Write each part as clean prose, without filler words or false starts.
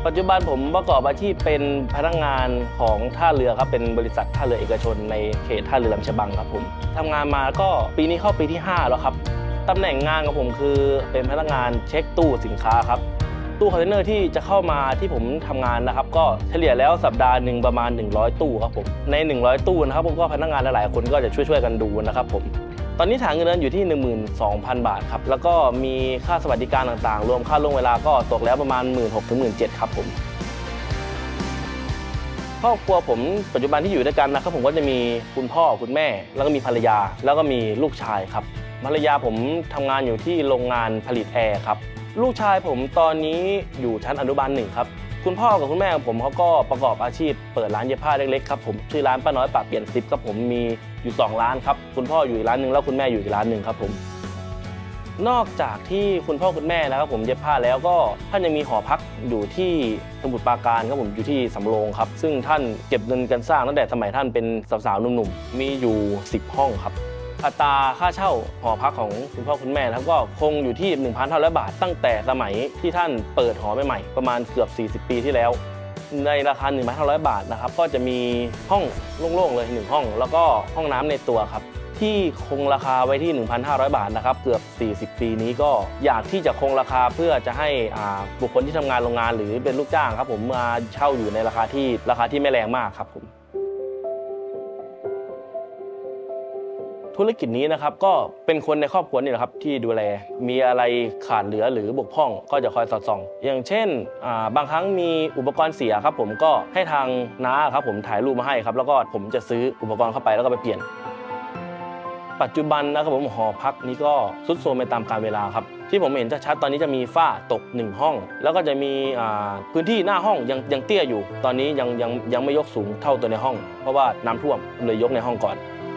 ปัจจุบันผมประกอบอาชีพเป็นพนักงานของท่าเรือครับเป็นบริษัทท่าเรือเอกชนในเขตท่าเรือแหลมฉบังครับผมทำงานมาก็ปีนี้เข้าปีที่5แล้วครับตำแหน่งงานของผมคือเป็นพนักงานเช็คตู้สินค้าครับตู้คอนเทนเนอร์ที่จะเข้ามาที่ผมทำงานนะครับก็เฉลี่ยแล้วสัปดาห์หนึ่งประมาณ100ตู้ครับผมใน100ตู้นะครับผมก็พนักงานหลายๆคนก็จะช่วยกันดูนะครับผมตอนนี้ฐานเงินเดือนอยู่ที่ 12,000 บาทครับแล้วก็มีค่าสวัสดิการต่างๆรวมค่าล่วงเวลาก็ตกแล้วประมาณ 16,000 ถึง 17,000 ครับผมครอบครัวผมปัจจุบันที่อยู่ด้วยกันนะครับผมก็จะมีคุณพ่อคุณแม่แล้วก็มีภรรยาแล้วก็มีลูกชายครับภรรยาผมทำงานอยู่ที่โรงงานผลิตแอร์ครับลูกชายผมตอนนี้อยู่ชั้นอนุบาล1ครับคุณพ่อกับคุณแม่ของผมเขาก็ประกอบอาชีพเปิดร้านเย็บผ้าเล็กๆครับผมชื่อร้านป้าน้อยปะเปลี่ยนซิปครับผมมีอยู่2ร้านครับคุณพ่ออยู่ร้านหนึ่งแล้วคุณแม่อยู่อีกร้านหนึ่งครับผมนอกจากที่คุณพ่อคุณแม่นะครับผมเย็บผ้าแล้วก็ท่านยังมีหอพักอยู่ที่สมุทรปราการครับผมอยู่ที่สำโรงครับซึ่งท่านเก็บเงินกันสร้างตั้งแต่สมัยท่านเป็นสาวๆหนุ่มๆมีอยู่10ห้องครับอัตราค่าเช่าหอพักของคุณพ่อคุณแม่นะครับก็คงอยู่ที่ 1,500 บาทตั้งแต่สมัยที่ท่านเปิดหอใหม่ๆประมาณเกือบ40 ปีที่แล้วในราคา 1,500 บาทนะครับก็จะมีห้องโล่งๆเลย1ห้องแล้วก็ห้องน้ำในตัวครับที่คงราคาไว้ที่ 1,500 บาทนะครับเกือบ40 ปีนี้ก็อยากที่จะคงราคาเพื่อจะให้บุคคลที่ทำงานโรงงานหรือเป็นลูกจ้างครับผมมาเช่าอยู่ในราคาที่ไม่แรงมากครับผมธุรกิจนี้นะครับก็เป็นคนในครอบครัวนี่แหละครับที่ดูแลมีอะไรขาดเหลือหรือบกพร่องก็จะคอยสอดส่องอย่างเช่นบางครั้งมีอุปกรณ์เสียครับผมก็ให้ทางน้าครับผมถ่ายรูปมาให้ครับแล้วก็ผมจะซื้ออุปกรณ์เข้าไปแล้วก็ไปเปลี่ยนปัจจุบันนะครับผมหอพักนี้ก็ทรุดโทรมไปตามกาลเวลาครับที่ผมเห็นชัดๆตอนนี้จะมีฝ้าตก1ห้องแล้วก็จะมีพื้นที่หน้าห้องยังเตี้ยอยู่ตอนนี้ยังไม่ยกสูงเท่าตัวในห้องเพราะว่าน้ำท่วมเลยยกในห้องก่อน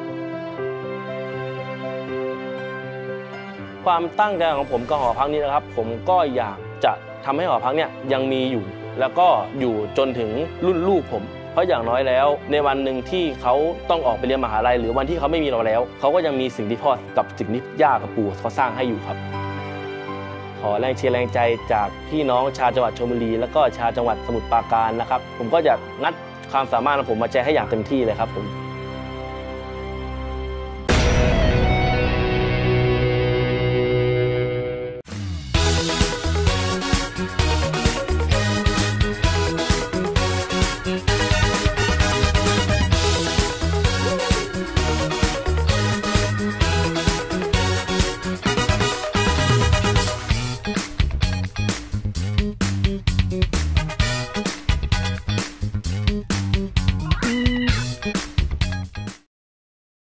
ความตั้งใจของผมกับหอพักนี้นะครับผมก็อยากจะทำให้หอพักเนี่ยยังมีอยู่แล้วก็อยู่จนถึงรุ่นลูกผมเพราะอย่างน้อยแล้วในวันหนึ่งที่เขาต้องออกไปเรียนมหาลัยหรือวันที่เขาไม่มีเราแล้วเขาก็ยังมีสิ่งที่พ่อกับสิ่งที่ย่ากับปู่เขาสร้างให้อยู่ครับขอแรงเชียร์แรงใจจากพี่น้องชาวจังหวัดชลบุรีแล้วก็ชาวจังหวัดสมุทรปราการนะครับผมก็จะงัดความสามารถของผมมาแจกให้อย่างเต็มที่เลยครับผม